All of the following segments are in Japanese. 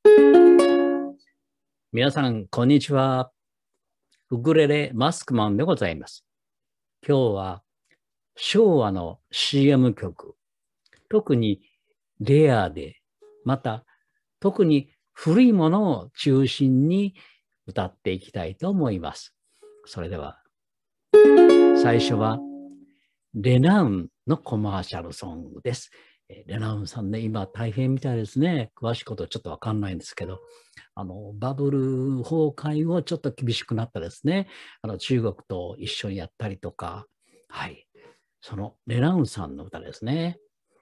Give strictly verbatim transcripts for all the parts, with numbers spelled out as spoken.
皆さん、こんにちは。ウクレレマスクマンでございます。今日は昭和の シーエム 曲、特にレアで、また特に古いものを中心に歌っていきたいと思います。それでは、最初はレナウンのコマーシャルソングです。レナウンさんね、今大変みたいですね。詳しいことちょっとわかんないんですけど、あの、バブル崩壊後ちょっと厳しくなったですね。あの、中国と一緒にやったりとか、はい。そのレナウンさんの歌ですね。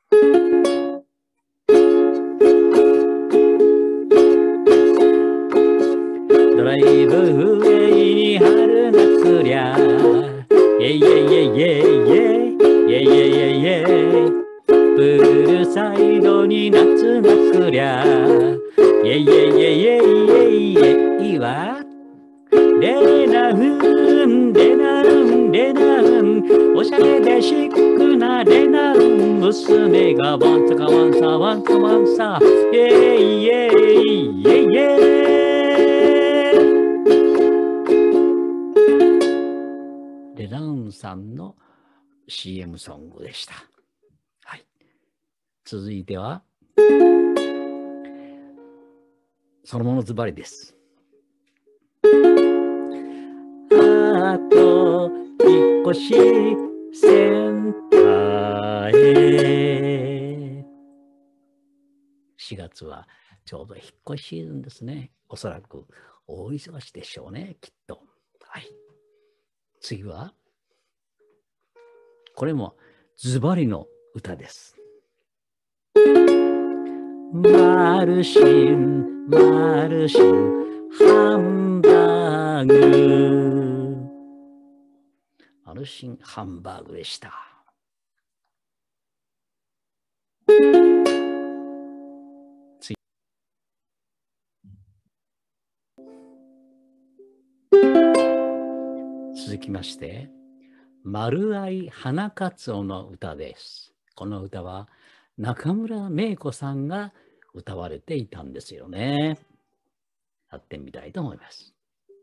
ドライブウェイに春が来りゃ、イェイイェイイェイイェイイェイイェイイェイイェイイェイイェイ、プールサイドに夏が来りゃ、イェイイェイイェイイェイイェイイェイはレナウンレナウンレナウン、おしゃれでシックなレナウン、娘がワンサカワンサワンサワンサ、イェイイェイイェイイェイ。レナウンさんの シーエム ソングでした。はい。続いては、そのものズバリです。あと引っ越しセンターへ。しがつはちょうど引っ越しシーズンですね。おそらく大忙しでしょうね、きっと。はい。次は、これもズバリの歌です。マルシン、マルシン、ハンバーグ。マルシン、ハンバーグでした。次。続きまして、丸愛花かつおの歌です。この歌は中村芽子さんが歌われていたんですよね。やってみたいと思います。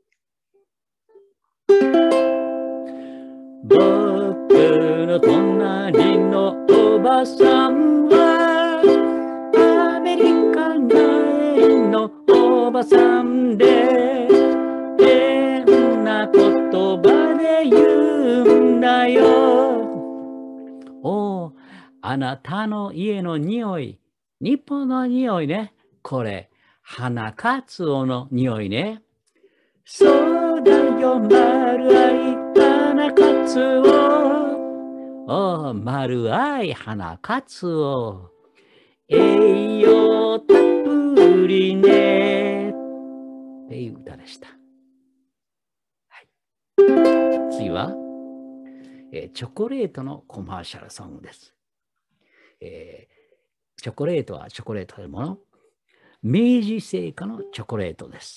僕の隣のおばさんはアメリカ人のおばさんで、変な言葉で言うんだよ。おお、あなたの家の匂い、日本の匂いね。これ、花かつおの匂いね。そうだよ、丸愛花かつお。おお、丸愛花かつお。栄養たっぷりね。っていう歌でした。はい、次は、えー、チョコレートのコマーシャルソングです。えー、チョコレートはチョコレートでもの。明治製菓のチョコレートです。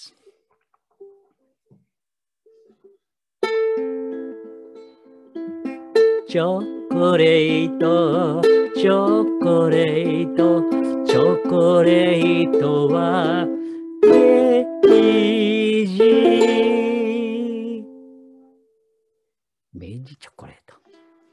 チョコレート、チョコレート、チョコレートは明治。明治チョコレート。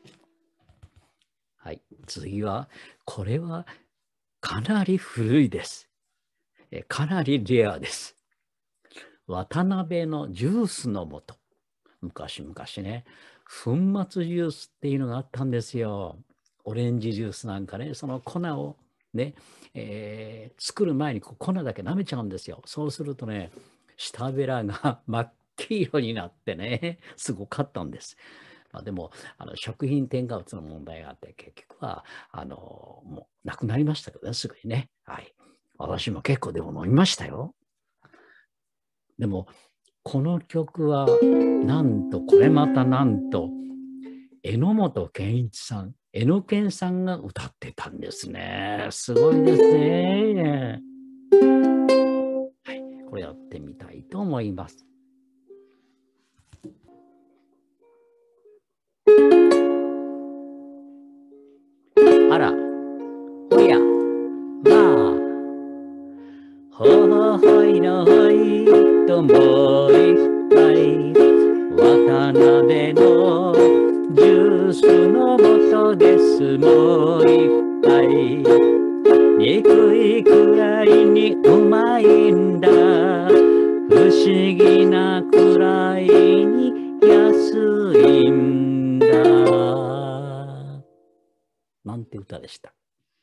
はい、次は、これはかなり古いです。えかなりレアです。渡辺のジュースの素。昔々ね、粉末ジュースっていうのがあったんですよ。オレンジジュースなんかね、その粉をね、えー、作る前にこう粉だけ舐めちゃうんですよ。そうするとね、下べらが真っ黄色になってね、すごかったんです。まあ、でもあの食品添加物の問題があって、結局はあのもうなくなりましたけどね、すぐにね。はい。私も結構でも飲みましたよ。でも、この曲は、なんと、これまたなんと、榎本健一さん、えのけんさんが歌ってたんですね。すごいですね。はい、これやってみたいと思います。あら、おや、まあ、ほいの人もいっぱい、渡辺のジュースの素ですもいっぱい、憎いくらいにうまいんだ、不思議なくらいに安いんだ。なんて歌でした。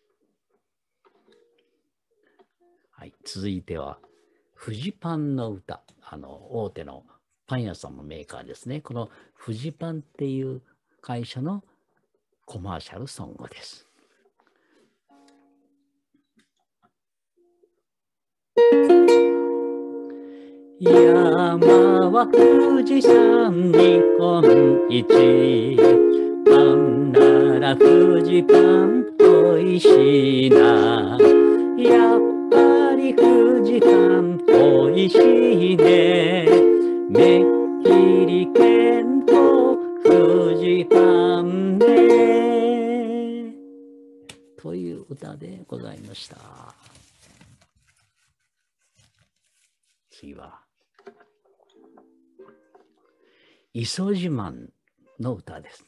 はい、続いてはフジパンの歌。あの大手のパン屋さんのメーカーですね。このフジパンっていう会社のコマーシャルソングです。山は富士山日本一、パンならフジパンおいしいな、やっぱりフジパンおいしいね、めっきり健康フジパンね、という歌でございました。次は磯自慢の歌です。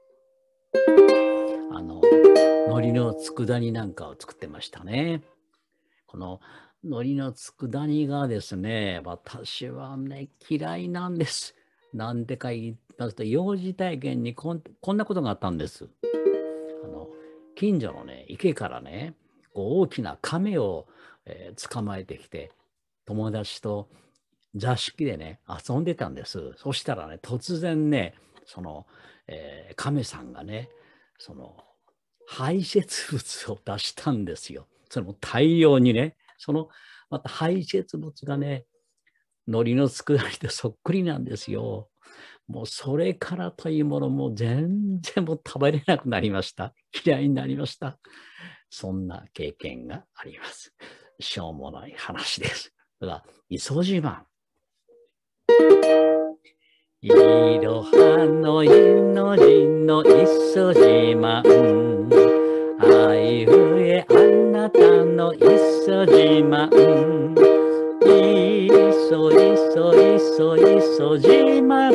あの海苔の佃煮なんかを作ってましたね。この海苔の佃煮がですね、私はね嫌いなんです。なんでか言いますと、幼児体験にこん、こんなことがあったんです。あの近所のね池からね、こう大きな亀を、えー、捕まえてきて、友達と座敷でね遊んでたんです。そしたらね突然ね、その、えー、亀さんがね、その排泄物を出したんですよ。それも大量にね。そのまた排泄物がね、海苔の佃煮とそっくりなんですよ。もうそれからというものも全然もう食べれなくなりました。嫌いになりました。そんな経験があります。しょうもない話です。だから磯自慢。いろはのいのじの磯自慢、あいうえあなたの磯自慢、いそいそいそいそ自慢、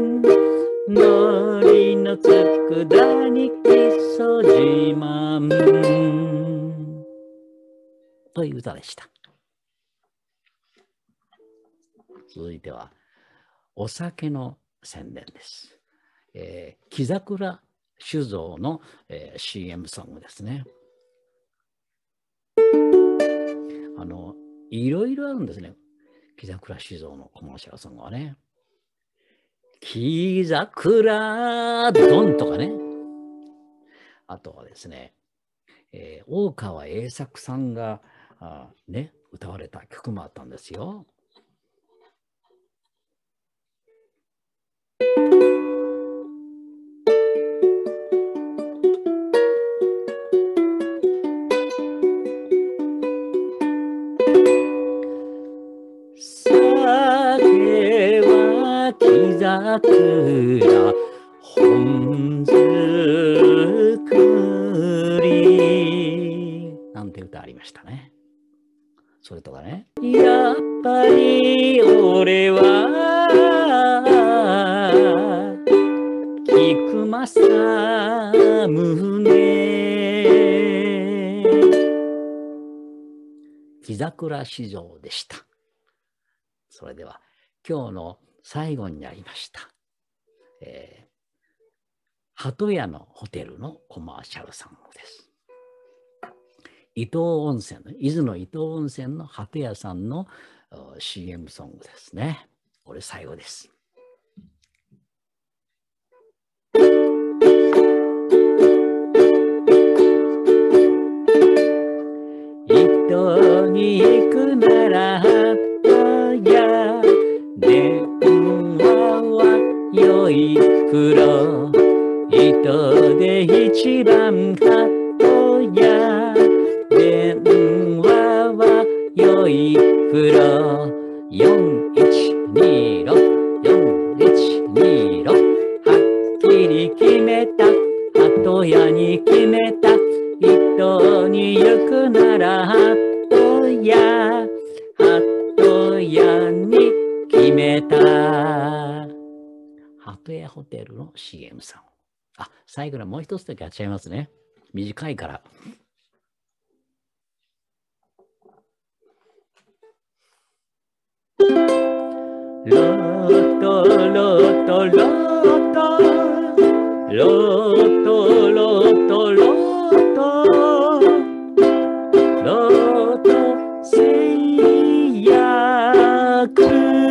のりのつくだに磯自慢という歌でした。続いてはお酒の宣伝です。えー、木桜酒造の、えー、シーエム ソングですね。あのいろいろあるんですね。木桜酒造のコマーシャルソングはね。木桜ドンとかね。あとはですね、えー、大川栄作さんがあ、ね、歌われた曲もあったんですよ。酒は木桜本作りなんて歌ありましたね。それとかね、やっぱり俺は菊正宗、木桜市場でした。それでは今日の最後になりました、えー、鳩屋のホテルのコマーシャルソングです。伊東温泉の伊豆の伊東温泉の鳩屋さんの シーエム ソングですね。これ最後です。伊東に行くなら鳩屋、電話はよい風呂、伊東で一番鳩屋、電話はよい風呂、よんいちにろく よんいちにろく、はっきり決めた、鳩屋に決めた、伊東に行くなら鳩屋、鳩は、ハトヤホテルの シーエム さん。あ、最後にもう一つだけやっちゃいますね。短いから。ロートロートロートロートロートロートロート製薬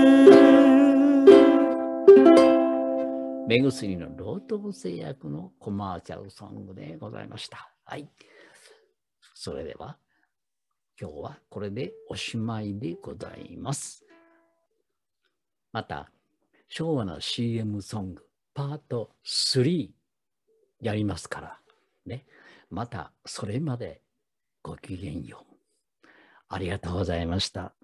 目薬のロート製薬のコマーシャルソングでございました。はい。それでは今日はこれでおしまいでございます。また、昭和の シーエム ソングパートスリーやりますから、ね。また、それまでごきげんよう。ありがとうございました。